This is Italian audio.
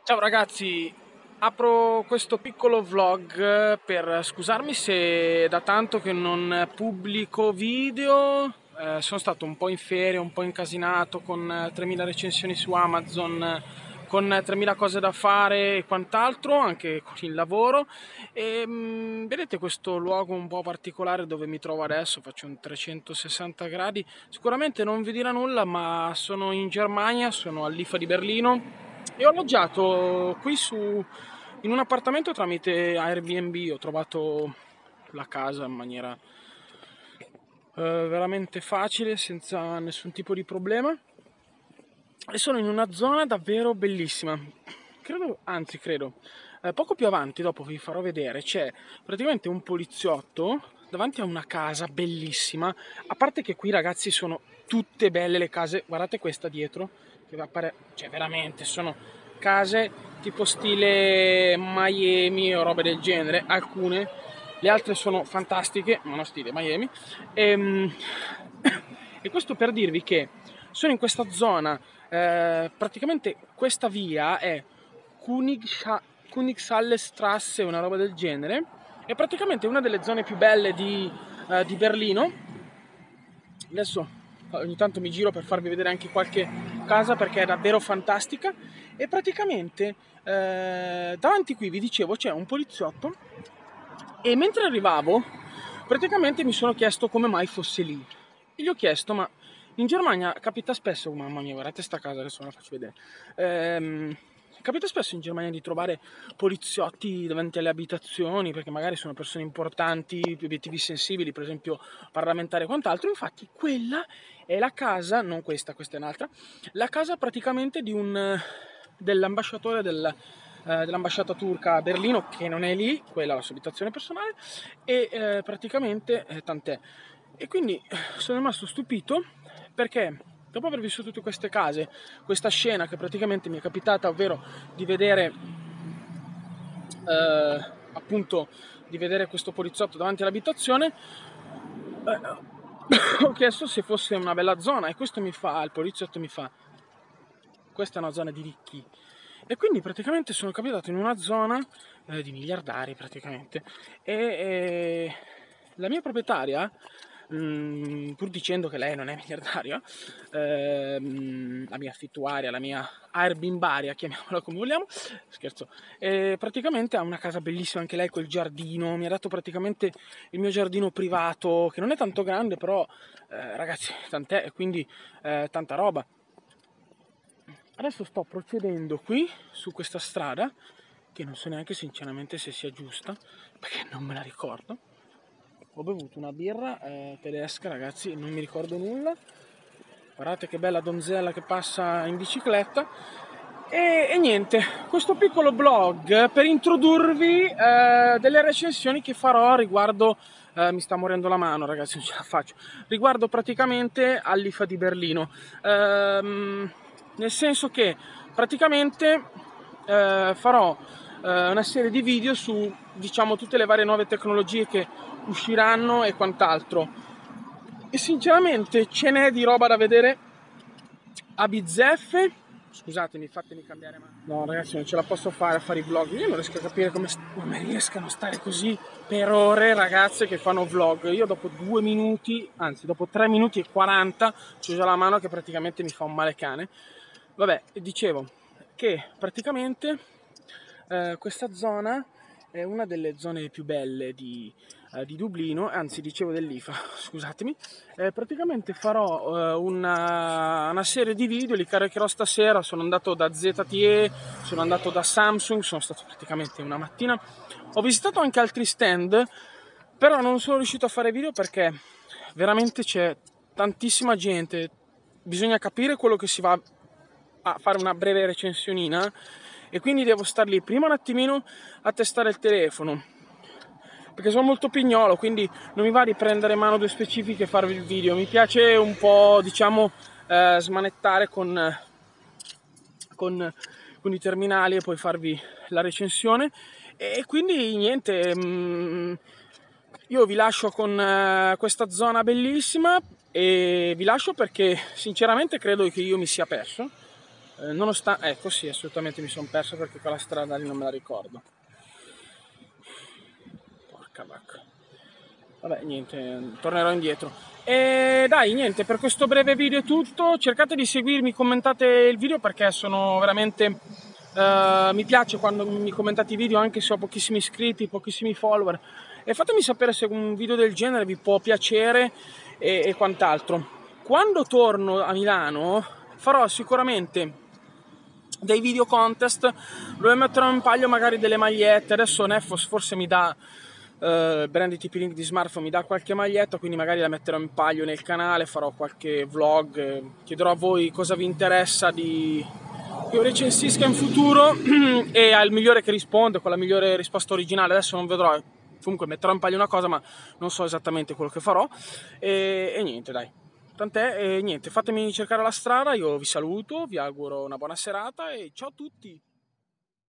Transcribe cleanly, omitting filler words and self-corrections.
Ciao ragazzi, apro questo piccolo vlog per scusarmi se da tanto che non pubblico video. Sono stato un po' in ferie, un po' incasinato con 3000 recensioni su Amazon, con 3000 cose da fare e quant'altro, anche con il lavoro. Vedete questo luogo un po' particolare dove mi trovo adesso, faccio un 360 gradi. Sicuramente non vi dirà nulla, ma sono in Germania, sono all'IFA di Berlino e ho alloggiato in un appartamento tramite Airbnb. Ho trovato la casa in maniera veramente facile, senza nessun tipo di problema. E sono in una zona davvero bellissima. Credo, poco più avanti, dopo vi farò vedere, c'è praticamente un poliziotto davanti a una casa bellissima. A parte che qui, ragazzi, sono tutte belle le case. Guardate questa dietro, che cioè veramente sono case tipo stile Miami o robe del genere. Alcune, le altre sono fantastiche, ma non stile Miami. E questo per dirvi che sono in questa zona. Praticamente questa via è Königsallestrasse, una roba del genere. È praticamente una delle zone più belle di Berlino. Adesso ogni tanto mi giro per farvi vedere anche qualche casa perché è davvero fantastica. E praticamente davanti qui, vi dicevo, c'è un poliziotto. E mentre arrivavo, praticamente mi sono chiesto come mai fosse lì. E gli ho chiesto, ma in Germania capita spesso, mamma mia, guardate sta casa, adesso ve la faccio vedere. Capita spesso in Germania di trovare poliziotti davanti alle abitazioni, perché magari sono persone importanti, obiettivi sensibili, per esempio parlamentari e quant'altro. Infatti quella è la casa, non questa, questa è un'altra, la casa praticamente dell'ambasciatore dell'ambasciata turca a Berlino, che non è lì, quella è la sua abitazione personale, e praticamente tant'è. E quindi sono rimasto stupito perché dopo aver vissuto tutte queste case, questa scena che praticamente mi è capitata, ovvero di vedere appunto di vedere questo poliziotto davanti all'abitazione, ho chiesto se fosse una bella zona e il poliziotto mi fa, questa è una zona di ricchi. E quindi praticamente sono capitato in una zona di miliardari praticamente. E la mia proprietaria, pur dicendo che lei non è miliardaria, la mia affittuaria, la mia Airbnbaria, chiamiamola come vogliamo, scherzo, praticamente ha una casa bellissima anche lei col giardino. Mi ha dato praticamente il mio giardino privato, che non è tanto grande, però ragazzi, tant'è, e quindi tanta roba. Adesso sto procedendo qui su questa strada, che non so neanche sinceramente se sia giusta, perché non me la ricordo. Ho bevuto una birra tedesca, ragazzi, non mi ricordo nulla. Guardate che bella donzella che passa in bicicletta. E niente, questo piccolo blog per introdurvi delle recensioni che farò riguardo, mi sta morendo la mano ragazzi, non ce la faccio, riguardo praticamente all'IFA di Berlino. Nel senso che praticamente farò una serie di video su, diciamo, tutte le varie nuove tecnologie che usciranno e quant'altro. E sinceramente ce n'è di roba da vedere a bizzeffe. Scusatemi, fatemi cambiare mano. No ragazzi, non ce la posso fare a fare i vlog. Io non riesco a capire come riescano a stare così per ore ragazze che fanno vlog. Io dopo 2 minuti, anzi dopo 3 minuti e 40 c'ho già la mano che praticamente mi fa un male cane. Vabbè, dicevo che praticamente questa zona è una delle zone più belle di Dublino, anzi dicevo dell'IFA, scusatemi. Praticamente farò una serie di video, li caricherò stasera. Sono andato da ZTE, sono andato da Samsung, sono stato praticamente una mattina. Ho visitato anche altri stand, però non sono riuscito a fare video perché veramente c'è tantissima gente. Bisogna capire quello che si va a fare, una breve recensionina, e quindi devo star lì prima un attimino a testare il telefono, perché sono molto pignolo, quindi non mi va di prendere in mano due specifiche e farvi il video. Mi piace un po', diciamo, smanettare con i terminali e poi farvi la recensione. E quindi niente, io vi lascio con questa zona bellissima, e vi lascio perché sinceramente credo che io mi sia perso. nonostante, ecco sì, assolutamente mi sono perso perché quella strada lì non me la ricordo. Porca vacca. Vabbè, niente, tornerò indietro. E dai, niente, per questo breve video è tutto. Cercate di seguirmi, commentate il video perché sono veramente... mi piace quando mi commentate i video anche se ho pochissimi iscritti, pochissimi follower. E fatemi sapere se un video del genere vi può piacere e quant'altro. Quando torno a Milano farò sicuramente dei video contest dove metterò in palio magari delle magliette. Adesso Neffos forse mi dà brand di TP-Link di smartphone, mi dà qualche maglietta, quindi magari la metterò in palio nel canale, farò qualche vlog, chiederò a voi cosa vi interessa di che io recensisca in futuro e al migliore che risponde con la migliore risposta originale. Adesso non vedrò, comunque metterò in palio una cosa ma non so esattamente quello che farò e niente dai. Tant'è, e niente, fatemi cercare la strada, io vi saluto, vi auguro una buona serata e ciao a tutti!